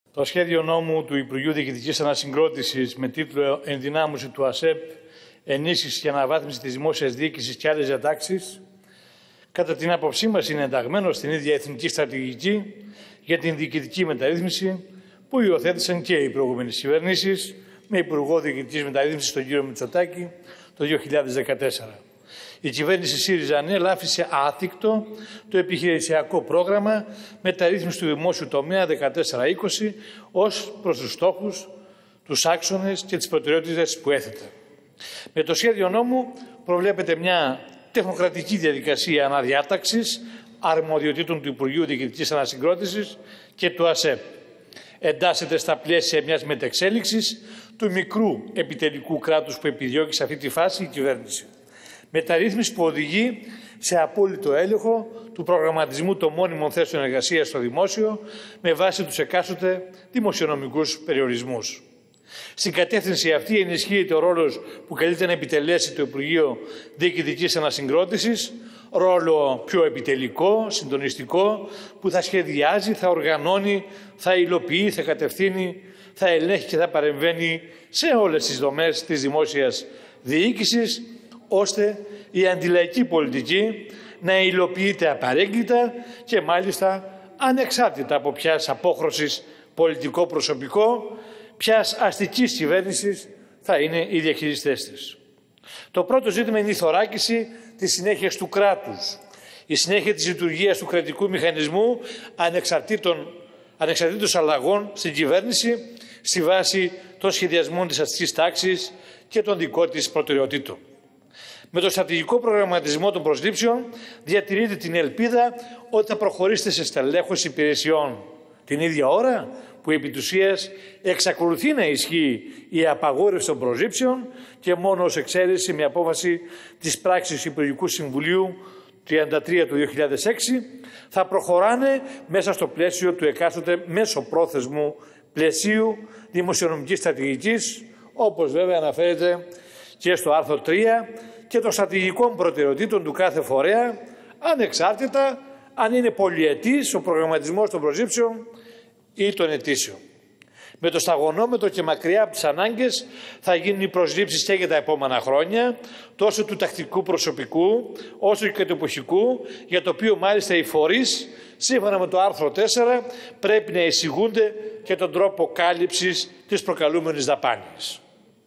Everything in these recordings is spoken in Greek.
Το σχέδιο νόμου του Υπουργείου Διοικητικής Ανασυγκρότησης με τίτλο «Ενδυνάμωση του ΑΣΕΠ, ενίσχυση και αναβάθμιση της δημόσιας διοίκησης και άλλες διατάξεις», κατά την άποψή μας είναι ενταγμένο στην ίδια εθνική στρατηγική για την διοικητική μεταρρύθμιση που υιοθέτησαν και οι προηγούμενες κυβερνήσεις με Υπουργό Διοικητικής Μεταρρύθμισης τον κύριο Μητσοτάκη το 2014. Η κυβέρνηση ΣΥΡΙΖΑ άφησε άθικτο το επιχειρησιακό πρόγραμμα μεταρρύθμισης του δημόσιου τομέα 14-20 ως προς τους στόχους, τους άξονες και τις προτεραιότητες που έθετε. Με το σχέδιο νόμου προβλέπεται μια τεχνοκρατική διαδικασία αναδιάταξης αρμοδιοτήτων του Υπουργείου Διοικητικής Ανασυγκρότησης και του ΑΣΕΠ. Εντάσσεται στα πλαίσια μιας μετεξέλιξης του μικρού επιτελικού κράτους που επιδιώκει σε αυτή τη φάση η κυβέρνηση. Μεταρρύθμιση που οδηγεί σε απόλυτο έλεγχο του προγραμματισμού των μόνιμων θέσεων εργασίας στο δημόσιο με βάση τους εκάστοτε δημοσιονομικούς περιορισμούς. Στην κατεύθυνση αυτή ενισχύεται ο ρόλος που καλείται να επιτελέσει το Υπουργείο Διοικητικής Ανασυγκρότησης, ρόλο πιο επιτελικό, συντονιστικό, που θα σχεδιάζει, θα οργανώνει, θα υλοποιεί, θα κατευθύνει, θα ελέγχει και θα παρεμβαίνει σε όλες τις δομές της δημόσιας διοίκησης, ώστε η αντιλαϊκή πολιτική να υλοποιείται απαρέγκλιτα και μάλιστα ανεξάρτητα από ποιας απόχρωσης πολιτικό προσωπικό, ποιας αστικής κυβέρνησης θα είναι οι διαχειριστές της. Το πρώτο ζήτημα είναι η θωράκιση της συνέχειας του κράτους, η συνέχεια της λειτουργίας του κρατικού μηχανισμού ανεξαρτήτως αλλαγών στην κυβέρνηση στη βάση των σχεδιασμών της αστικής τάξης και των δικών της προτεραιοτήτων. Με το στρατηγικό προγραμματισμό των προσλήψεων διατηρείται την ελπίδα ότι θα προχωρήσετε σε στελέχωση υπηρεσιών την ίδια ώρα που επί της ουσίας εξακολουθεί να ισχύει η απαγόρευση των προσλήψεων και μόνο ως εξαίρεση με απόφαση της πράξης Υπουργικού Συμβουλίου 33 του 2006 θα προχωράνε μέσα στο πλαίσιο του εκάστοτε μέσοπρόθεσμου πλαισίου δημοσιονομικής στρατηγικής, όπως βέβαια αναφέρεται και στο άρθρο 3 και των στρατηγικών προτεραιοτήτων του κάθε φορέα, ανεξάρτητα αν είναι πολυετής ο προγραμματισμός των προσλήψεων ή των αιτήσεων. Με το σταγονόμετρο και μακριά από τις ανάγκες θα γίνουν οι προσλήψεις και για τα επόμενα χρόνια, τόσο του τακτικού προσωπικού όσο και του εποχικού, για το οποίο μάλιστα οι φορείς, σύμφωνα με το άρθρο 4, πρέπει να εισηγούνται και τον τρόπο κάλυψης της προκαλούμενης δαπάνης.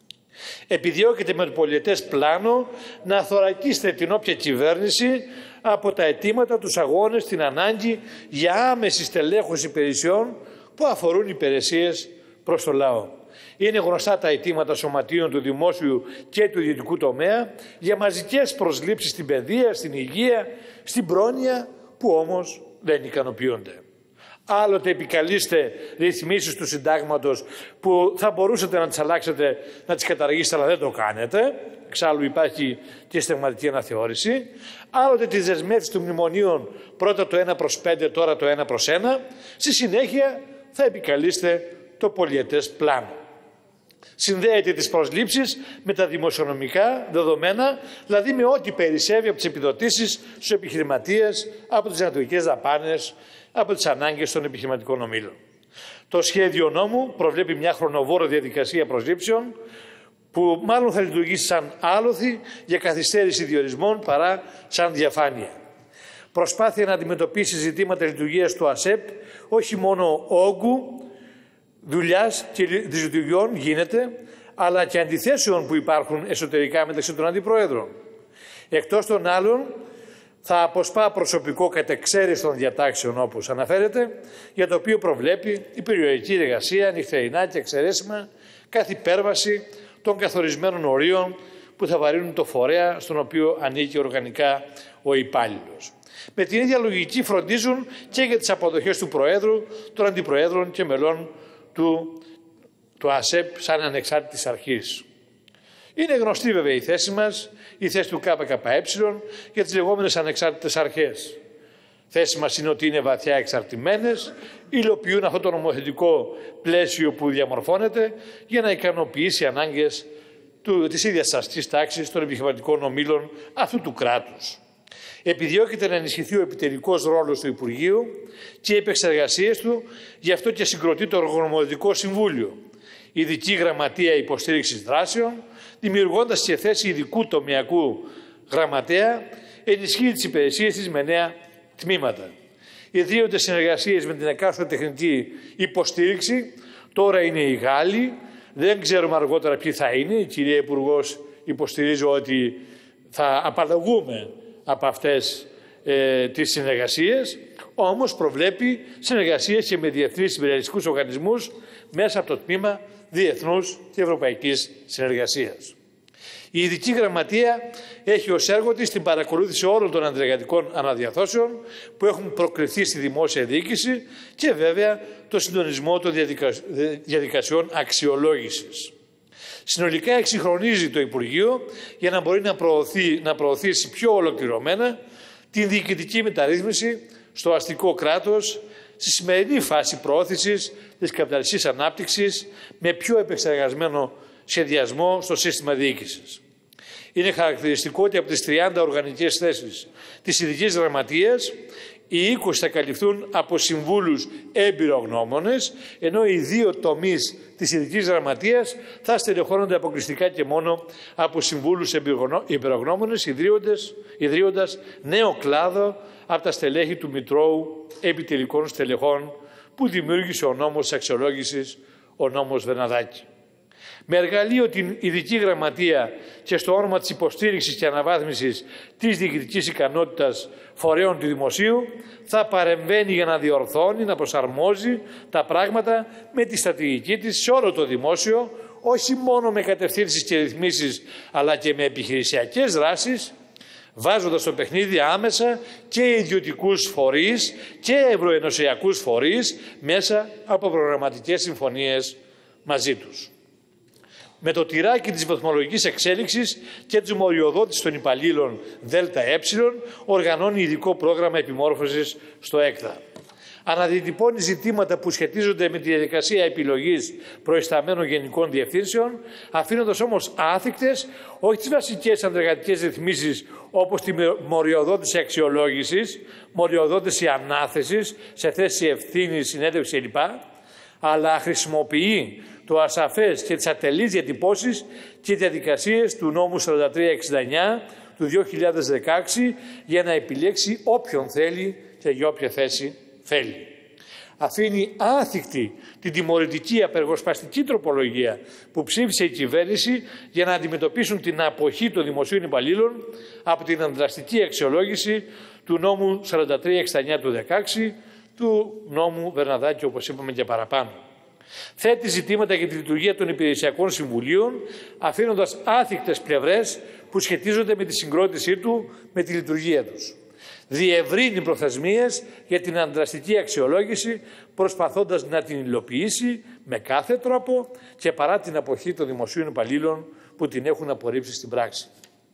Επιδιώκεται με το πολιετές πλάνο να θωρακίσετε την όποια κυβέρνηση από τα αιτήματα, τους αγώνες, την ανάγκη για άμεση στελέχωση υπηρεσιών που αφορούν υπηρεσίες προς το λαό. Είναι γνωστά τα αιτήματα σωματείων του δημόσιου και του ιδιωτικού τομέα για μαζικές προσλήψεις στην παιδεία, στην υγεία, στην πρόνοια, που όμως δεν ικανοποιούνται. Άλλοτε επικαλείστε ρυθμίσεις του συντάγματος που θα μπορούσατε να τις αλλάξετε, να τις καταργήσετε, αλλά δεν το κάνετε. Εξάλλου υπάρχει και συνταγματική αναθεώρηση. Άλλοτε τις δεσμεύσεις των μνημονίων, πρώτα το 1/5, τώρα το 1/1. Στη συνέχεια θα επικαλείστε το πολυετές πλάνο. Συνδέεται τις προσλήψεις με τα δημοσιονομικά δεδομένα, δηλαδή με ό,τι περισσεύει από τις επιδοτήσεις στους επιχειρηματίες, από τις ανατολικές δαπάνες, από τις ανάγκες των επιχειρηματικών ομίλων. Το σχέδιο νόμου προβλέπει μια χρονοβόρο διαδικασία προσλήψεων που μάλλον θα λειτουργήσει σαν άλοθη για καθυστέρηση διορισμών παρά σαν διαφάνεια. Προσπάθεια να αντιμετωπίσει ζητήματα λειτουργίας του ΑΣΕΠ, όχι μόνο όγκου, δουλειάς και δυσλειτουργιών γίνεται, αλλά και αντιθέσεων που υπάρχουν εσωτερικά μεταξύ των αντιπροέδρων. Εκτός των άλλων, θα αποσπά προσωπικό κατ' εξαίρεση των διατάξεων, όπως αναφέρεται, για το οποίο προβλέπει η περιοδική εργασία, νυχτερινά και εξαιρέσιμα, κάθε υπέρβαση των καθορισμένων ορίων που θα βαρύνουν το φορέα στον οποίο ανήκει οργανικά ο υπάλληλος. Με την ίδια λογική φροντίζουν και για τις αποδοχές του Προέδρου, των Αντιπροέδρων και μελών του ΑΣΕΠ σαν ανεξάρτητης αρχής. Είναι γνωστή βέβαια η θέση μας, η θέση του ΚΚΕ για τις λεγόμενες ανεξάρτητες αρχές. Θέση μας είναι ότι είναι βαθιά εξαρτημένες, υλοποιούν αυτό το νομοθετικό πλαίσιο που διαμορφώνεται για να ικανοποιήσει ανάγκες της ίδιας αστικής τάξης των επιχειρηματικών ομίλων αυτού του κράτους. Επιδιώκεται να ενισχυθεί ο επιτελικός ρόλος του Υπουργείου και οι επεξεργασίες του, γι' αυτό και συγκροτεί το Οργανωματικό Συμβούλιο, Ειδική Γραμματεία Υποστήριξης Δράσεων, δημιουργώντας και θέση ειδικού τομεακού γραμματέα, ενισχύει τις υπηρεσίες της με νέα τμήματα. Ιδρύονται συνεργασίες με την εκάστοτε τεχνική υποστήριξη. Τώρα είναι οι Γάλλοι, δεν ξέρουμε αργότερα ποιοι θα είναι. Η κυρία Υπουργός υποστηρίζει ότι θα απαλλαγούμε από αυτές τις συνεργασίες, όμως προβλέπει συνεργασίες και με διεθνείς συμπεριαλιστικούς οργανισμούς μέσα από το τμήμα διεθνούς και ευρωπαϊκής συνεργασίας. Η Ειδική Γραμματεία έχει ως έργο της την παρακολούθηση όλων των αντεργατικών αναδιαρθώσεων που έχουν προκριθεί στη δημόσια διοίκηση και βέβαια το συντονισμό των διαδικασιών αξιολόγησης. Συνολικά εξυγχρονίζει το Υπουργείο για να μπορεί να προωθήσει πιο ολοκληρωμένα την διοικητική μεταρρύθμιση στο αστικό κράτος στη σημερινή φάση προώθησης της καπιταλιστικής ανάπτυξης με πιο επεξεργασμένο σχεδιασμό στο σύστημα διοίκησης. Είναι χαρακτηριστικό ότι από τις 30 οργανικές θέσεις της Ειδικής Γραμματείας, οι 20 θα καλυφθούν από συμβούλους εμπειρογνώμονες, ενώ οι 2 τομείς της Ειδικής Γραμματείας θα στελεχώνονται αποκλειστικά και μόνο από συμβούλους εμπειρογνώμονες, ιδρύοντας νέο κλάδο από τα στελέχη του Μητρώου Επιτελικών Στελεχών που δημιούργησε ο νόμος της αξιολόγησης, ο νόμος Βερναδάκη. Με εργαλείο την Ειδική Γραμματεία και στο όνομα της υποστήριξης και αναβάθμισης της διοικητικής ικανότητας φορέων του δημοσίου θα παρεμβαίνει για να διορθώνει, να προσαρμόζει τα πράγματα με τη στρατηγική της σε όλο το δημόσιο, όχι μόνο με κατευθύνσεις και ρυθμίσεις αλλά και με επιχειρησιακές δράσεις, βάζοντας στο παιχνίδι άμεσα και ιδιωτικούς φορείς και ευρωενωσιακούς φορείς μέσα από προγραμματικές συμφωνίες μαζί τους. Με το τυράκι της βαθμολογικής εξέλιξης και της μοριοδότησης των υπαλλήλων ΔΕ οργανώνει ειδικό πρόγραμμα επιμόρφωσης στο ΕΚΔΑ. Αναδιατυπώνει ζητήματα που σχετίζονται με τη διαδικασία επιλογής προϊσταμένων γενικών διευθύνσεων, αφήνοντας όμως άθικτες όχι τις βασικές αντεργατικές ρυθμίσεις όπως τη μοριοδότηση αξιολόγησης, μοριοδότηση ανάθεσης σε θέση ευθύνης, συνέντευξη κλπ., αλλά χρησιμοποιεί το ασαφές και τις ατελείς διατυπώσεις και διαδικασίες του νόμου 4369 του 2016 για να επιλέξει όποιον θέλει και για όποια θέση θέλει. Αφήνει άθικτη την τιμωρητική απεργοσπαστική τροπολογία που ψήφισε η κυβέρνηση για να αντιμετωπίσουν την αποχή των δημοσίων υπαλλήλων από την αντιδραστική αξιολόγηση του νόμου 4369 του 2016, του νόμου Βερναδάκη, όπως είπαμε και παραπάνω. Θέτει ζητήματα για τη λειτουργία των υπηρεσιακών συμβουλίων, αφήνοντας άθικτες πλευρές που σχετίζονται με τη συγκρότησή του με τη λειτουργία τους. Διευρύνει προθεσμίες για την αντιδραστική αξιολόγηση, προσπαθώντας να την υλοποιήσει με κάθε τρόπο και παρά την αποχή των δημοσίων υπαλλήλων που την έχουν απορρίψει στην πράξη.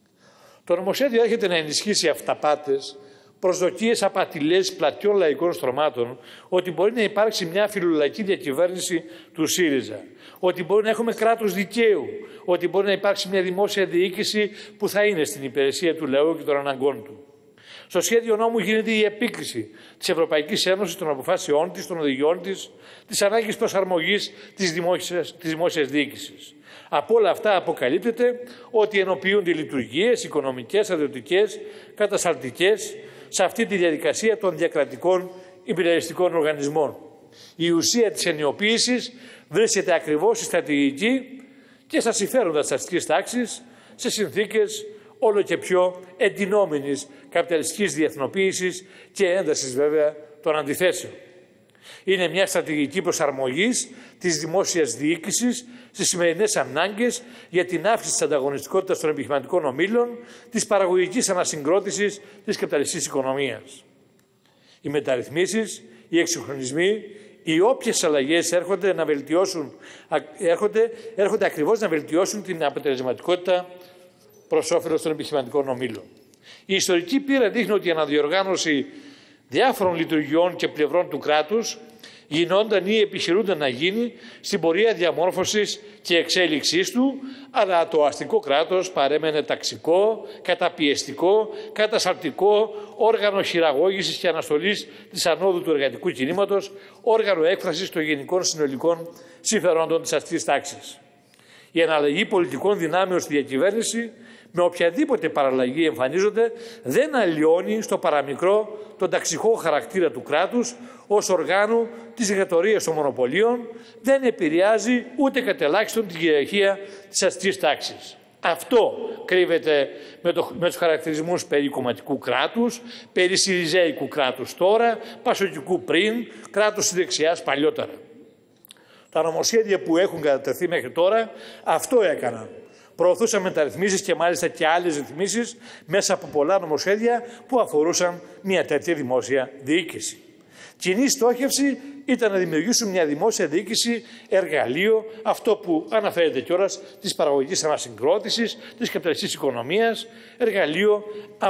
Το νομοσχέδιο έρχεται να ενισχύσει αυταπάτες, προσδοκίες απατηλές πλατιών λαϊκών στρωμάτων ότι μπορεί να υπάρξει μια φιλολαϊκή διακυβέρνηση του ΣΥΡΙΖΑ, ότι μπορεί να έχουμε κράτος δικαίου, ότι μπορεί να υπάρξει μια δημόσια διοίκηση που θα είναι στην υπηρεσία του λαού και των αναγκών του. Στο σχέδιο νόμου γίνεται η επίκριση της Ευρωπαϊκής Ένωσης, των αποφάσεών της, των οδηγιών της, της ανάγκης προσαρμογής της δημόσιας διοίκησης. Από όλα αυτά αποκαλύπτεται ότι ενοποιούνται λειτουργίες οικονομικές, αδειωτικές, κατασταλτικές σε αυτή τη διαδικασία των διακρατικών υπηρεσιστικών οργανισμών. Η ουσία της ενιοποίησης βρίσκεται ακριβώς στη στρατηγική και στα συμφέροντα της αστικής τάξης σε συνθήκες όλο και πιο εντυνόμενης καπιταλιστικής διεθνοποίησης και έντασης βέβαια των αντιθέσεων. Είναι μια στρατηγική προσαρμογής της δημόσιας διοίκησης στις σημερινές ανάγκες για την αύξηση της ανταγωνιστικότητας των επιχειρηματικών ομίλων, της παραγωγικής ανασυγκρότησης της καπιταλιστικής οικονομίας. Οι μεταρρυθμίσεις, οι εξυγχρονισμοί, οι όποιες αλλαγές έρχονται ακριβώς να βελτιώσουν την αποτελεσματικότητα προς όφελος των επιχειρηματικών ομίλων. Η ιστορική πείρα δείχνει ότι η αναδιοργάνωση διάφορων λειτουργιών και πλευρών του κράτους γινόταν ή επιχειρούνταν να γίνει στην πορεία διαμόρφωσης και εξέλιξής του, αλλά το αστικό κράτος παρέμενε ταξικό, καταπιεστικό, κατασταλτικό, όργανο χειραγώγησης και αναστολής της ανόδου του εργατικού κινήματος, όργανο έκφρασης των γενικών συνολικών συμφερόντων της αστικής τάξης. Η αναλλαγή πολιτικών δυνάμεων στη διακυβέρνηση, με οποιαδήποτε παραλλαγή εμφανίζονται, δεν αλλοιώνει στο παραμικρό τον ταξικό χαρακτήρα του κράτους ως οργάνου της ηγετορίας των μονοπωλίων, δεν επηρεάζει ούτε κατ' ελάχιστον την κυριαρχία της αστικής τάξης. Αυτό κρύβεται με τους χαρακτηρισμούς περί κομματικού κράτους, περί συριζέικου κράτους τώρα, πασοκικού πριν, κράτους της δεξιάς παλιότερα. Τα νομοσχέδια που έχουν κατατεθεί μέχρι τώρα αυτό έκαναν. Προωθούσαν μεταρρυθμίσεις και μάλιστα και άλλες ρυθμίσεις μέσα από πολλά νομοσχέδια που αφορούσαν μια τέτοια δημόσια διοίκηση. Κοινή στόχευση ήταν να δημιουργήσουν μια δημόσια διοίκηση εργαλείο, αυτό που αναφέρεται κιόλας, της παραγωγικής ανασυγκρότησης, της καπιταλιστικής οικονομίας, εργαλείο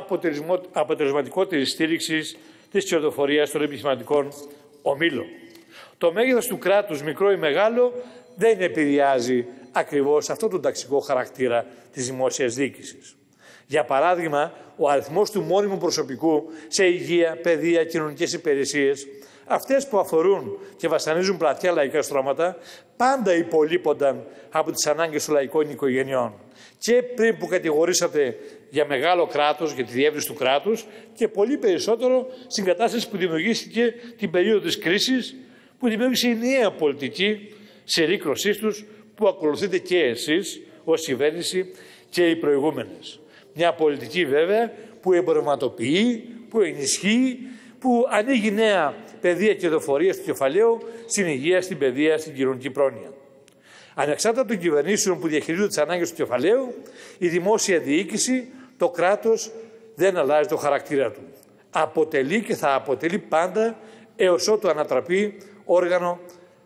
αποτελεσματικότερης στήριξης της κερδοφορίας των επιχειρηματικών ομίλων. Το μέγεθος του κράτους, μικρό ή μεγάλο, δεν επηρεάζει ακριβώς αυτό τον ταξικό χαρακτήρα της δημόσιας διοίκησης. Για παράδειγμα, ο αριθμός του μόνιμου προσωπικού σε υγεία, παιδεία, κοινωνικές υπηρεσίες, αυτές που αφορούν και βασανίζουν πλατιά λαϊκά στρώματα, πάντα υπολείπονταν από τις ανάγκες των λαϊκών οικογενειών. Και πριν που κατηγορήσατε για μεγάλο κράτος, για τη διεύρυνση του κράτους, και πολύ περισσότερο στην κατάσταση που δημιουργήθηκε την περίοδο της κρίσης, που δημιούργησε η νέα πολιτική συρρίκνωσής τους, που ακολουθείτε και εσείς ως κυβέρνηση και οι προηγούμενες. Μια πολιτική βέβαια που εμπορευματοποιεί, που ενισχύει, που ανοίγει νέα πεδία κερδοφορίας του κεφαλαίου στην υγεία, στην παιδεία, στην κοινωνική πρόνοια. Ανεξάρτητα των κυβερνήσεων που διαχειρίζονται τις ανάγκες του κεφαλαίου, η δημόσια διοίκηση, το κράτος δεν αλλάζει το χαρακτήρα του. Αποτελεί και θα αποτελεί πάντα έως ότου ανατραπεί όργανο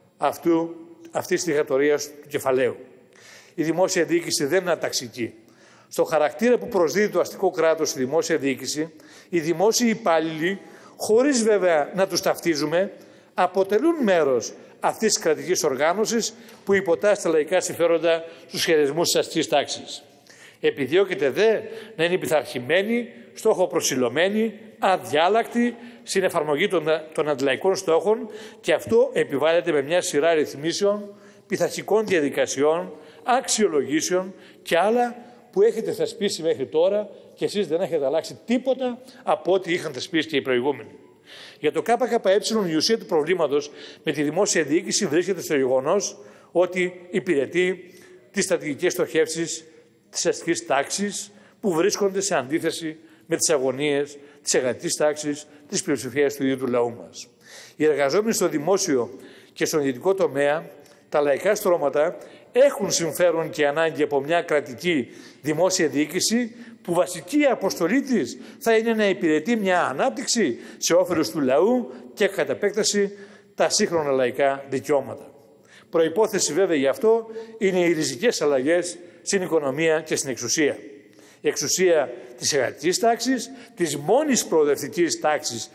αυτής της δictatορίας του κεφαλαίου. Η δημόσια διοίκηση δεν είναι αταξική. Στο χαρακτήρα που προσδίδει το αστικό κράτος στη δημόσια διοίκηση, οι δημόσιοι υπάλληλοι, χωρίς βέβαια να τους ταυτίζουμε, αποτελούν μέρος αυτής της κρατικής οργάνωσης που υποτάσσει τα λαϊκά συμφέροντα στους σχεδιασμούς της αστικής τάξης. Επιδιώκεται δε να είναι πειθαρχημένοι, στόχο-προσιλωμένοι, αδιάλακτοι στην εφαρμογή των αντιλαϊκών στόχων, και αυτό επιβάλλεται με μια σειρά ρυθμίσεων, πειθαρχικών διαδικασιών, αξιολογήσεων και άλλα που έχετε θεσπίσει μέχρι τώρα και εσείς δεν έχετε αλλάξει τίποτα από ό,τι είχαν θεσπίσει και οι προηγούμενοι. Για το ΚΚΕ, η ουσία του προβλήματος με τη δημόσια διοίκηση βρίσκεται στο γεγονός ότι υπηρετεί τις στρατηγικές στοχεύσεις της αστικής τάξης, που βρίσκονται σε αντίθεση με τις αγωνίες της εργατικής τάξης, της πλειοψηφίας του ίδιου του λαού μας. Οι εργαζόμενοι στο δημόσιο και στον ιδιωτικό τομέα, τα λαϊκά στρώματα, έχουν συμφέρον και ανάγκη από μια κρατική δημόσια διοίκηση που βασική αποστολή της θα είναι να υπηρετεί μια ανάπτυξη σε όφελος του λαού και κατ' επέκταση τα σύγχρονα λαϊκά δικαιώματα. Προϋπόθεση βέβαια γι' αυτό είναι οι ριζικές αλλαγές στην οικονομία και στην εξουσία. Η εξουσία της εργατικής τάξης, της μόνης προοδευτικής τάξης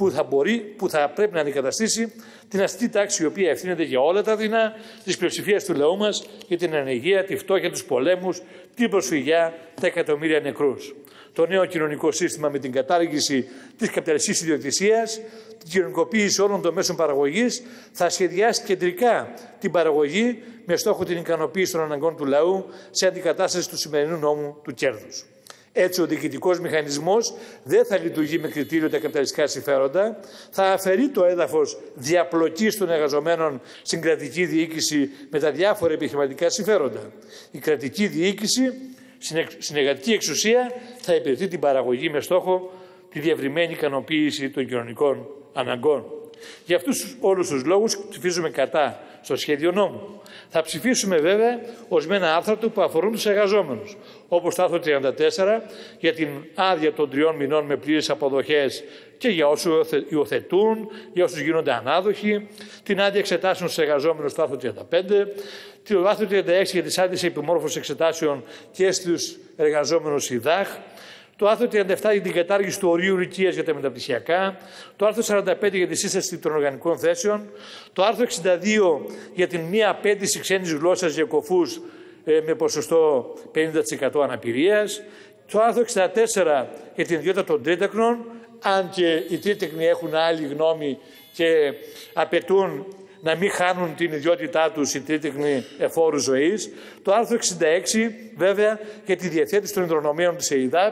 που θα πρέπει να αντικαταστήσει την αστική τάξη, η οποία ευθύνεται για όλα τα δεινά της πλειοψηφίας του λαού μας, για την ανεργία, τη φτώχεια, τους πολέμους, την προσφυγιά, τα εκατομμύρια νεκρούς. Το νέο κοινωνικό σύστημα, με την κατάργηση της καπιταλιστικής ιδιοκτησίας, την κοινωνικοποίηση όλων των μέσων παραγωγής, θα σχεδιάσει κεντρικά την παραγωγή με στόχο την ικανοποίηση των αναγκών του λαού σε αντικατάσταση του σημερινού νόμου του κέρδους. Έτσι, ο διοικητικός μηχανισμός δεν θα λειτουργεί με κριτήριο τα καπιταλιστικά συμφέροντα, θα αφαιρεί το έδαφος διαπλοκής των εργαζομένων στην κρατική διοίκηση με τα διάφορα επιχειρηματικά συμφέροντα. Η κρατική διοίκηση, στην εργατική εξουσία, θα υπηρετεί την παραγωγή με στόχο τη διευρυμένη ικανοποίηση των κοινωνικών αναγκών. Για αυτούς όλους τους λόγους ψηφίζουμε κατά στο σχέδιο νόμου. Θα ψηφίσουμε βέβαια ορισμένα άρθρα του που αφορούν τους εργαζόμενους, όπως το άρθρο 34 για την άδεια των 3 μηνών με πλήρες αποδοχές και για όσους υιοθετούν, για όσους γίνονται ανάδοχοι, την άδεια εξετάσεων στους εργαζόμενους, το άρθρο 35, το άρθρο 36 για τις άδειες επιμόρφωσης εξετάσεων και στους εργαζόμενους ΙΔΑΧ, Το άρθρο 37 για την κατάργηση του ορίου ηλικίας για τα μεταπτυχιακά. Το άρθρο 45 για τη σύσταση των οργανικών θέσεων. Το άρθρο 62 για την μία απέτηση ξένης γλώσσας για κοφούς με ποσοστό 50% αναπηρίας. Το άρθρο 64 για την ιδιότητα των τρίτεκνων, αν και οι τρίτεκνοι έχουν άλλη γνώμη και απαιτούν να μην χάνουν την ιδιότητά τους οι τρίτεκνοι εφόρου ζωής. Το άρθρο 66 βέβαια για τη διαθέτηση των υδρονομίων της ΕΙΔΑΠ,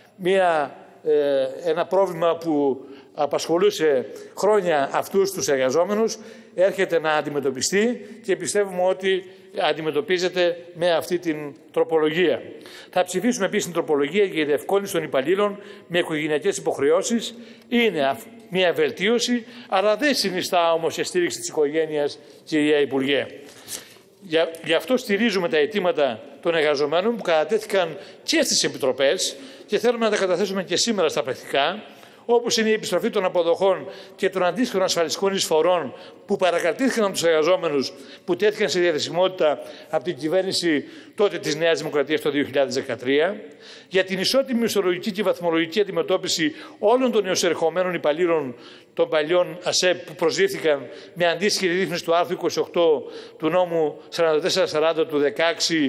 ένα πρόβλημα που απασχολούσε χρόνια αυτούς τους εργαζόμενους, έρχεται να αντιμετωπιστεί και πιστεύουμε ότι αντιμετωπίζεται με αυτή την τροπολογία. Θα ψηφίσουμε επίσης την τροπολογία για τη διευκόλυνση των υπαλλήλων με οικογενειακές υποχρεώσεις. Είναι μια βελτίωση, αλλά δεν συνιστά όμως η στήριξη της οικογένειας, κυρία Υπουργέ. Γι' αυτό στηρίζουμε τα αιτήματα των εργαζομένων που κατατέθηκαν και στις επιτροπές και θέλουμε να τα καταθέσουμε και σήμερα στα πρακτικά, όπως είναι η επιστροφή των αποδοχών και των αντίστοιχων ασφαλιστικών εισφορών που παρακρατήθηκαν από τους εργαζόμενους που τέθηκαν σε διαθεσιμότητα από την κυβέρνηση τότε της Νέας Δημοκρατίας το 2013, για την ισότιμη μισθολογική και βαθμολογική αντιμετώπιση όλων των νεοσερχομένων υπαλλήλων των παλιών ΑΣΕΠ που προσδίθηκαν με αντίστοιχη ρύθμιση του άρθρου 28 του νόμου 4440 του 16,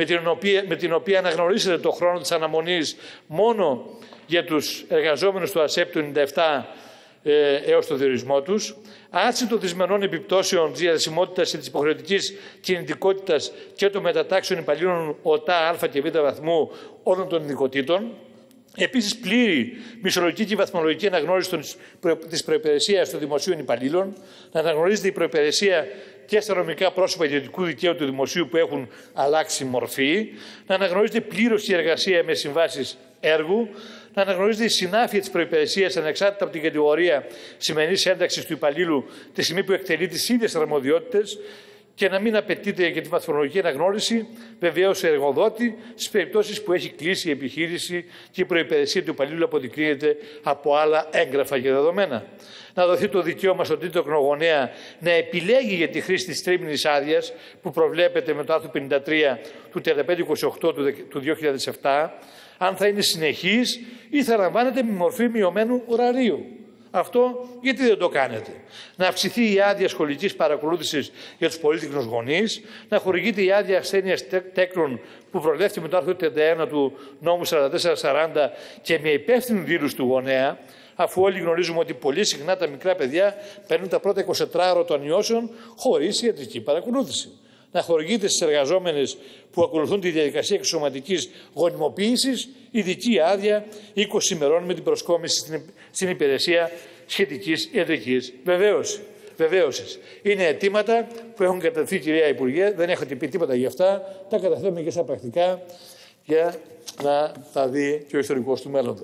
με την οποία αναγνωρίσατε το χρόνο της αναμονής μόνο για τους εργαζόμενους του ΑΣΕΠ του 97 έως το διορισμό τους, άρση των δυσμενών επιπτώσεων της διαδεσιμότητας και της υποχρεωτικής κινητικότητας και των μετατάξεων υπαλλήλων ΟΤΑ, Α και Β βαθμού όλων των ειδικοτήτων. Επίσης, πλήρη μισθολογική και βαθμολογική αναγνώριση της προϋπηρεσίας των δημοσίων υπαλλήλων, να αναγνωρίζεται η προϋπηρεσία και στα νομικά πρόσωπα ιδιωτικού δικαίου του δημοσίου που έχουν αλλάξει μορφή, να αναγνωρίζεται πλήρως η εργασία με συμβάσεις έργου, να αναγνωρίζεται η συνάφεια της προϋπηρεσίας ανεξάρτητα από την κατηγορία σημερινής ένταξης του υπαλλήλου τη στιγμή που εκτελεί τις ίδιες αρμοδιότητες και να μην απαιτείται για τη βαθμολογική αναγνώριση βεβαίως εργοδότη στις περιπτώσεις που έχει κλείσει η επιχείρηση και η προϋπηρεσία του υπαλλήλου αποδεικνύεται από άλλα έγγραφα και δεδομένα. Να δοθεί το δικαίωμα στον τρίτοκνο γονέα να επιλέγει για τη χρήση της τρίμηνης άδειας που προβλέπεται με το άρθρο 53 του 3528 του 2007, αν θα είναι συνεχής ή θα λαμβάνεται με μορφή μειωμένου ωραρίου. Αυτό γιατί δεν το κάνετε? Να αυξηθεί η άδεια σχολικής παρακολούθησης για τους πολύτεκνους γονείς, να χορηγείται η άδεια ασθένειας τέκνων που προβλέφθηκε με το άρθρο 31 του νόμου 4440 και με υπεύθυνη δήλωση του γονέα, αφού όλοι γνωρίζουμε ότι πολύ συχνά τα μικρά παιδιά παίρνουν τα πρώτα 24 ώρα των ιώσεων χωρίς ιατρική παρακολούθηση. Να χορηγείται στις εργαζόμενες που ακολουθούν τη διαδικασία εξωματικής γονιμοποίησης ειδική άδεια 20 ημερών με την προσκόμιση στην υπηρεσία σχετικής ιατρικής βεβαίωσης. Είναι αιτήματα που έχουν κατατεθεί, κυρία Υπουργέ, δεν έχετε πει τίποτα γι' αυτά, τα καταθέτουμε και στα πρακτικά για να τα δει και ο ιστορικός του μέλλοντος.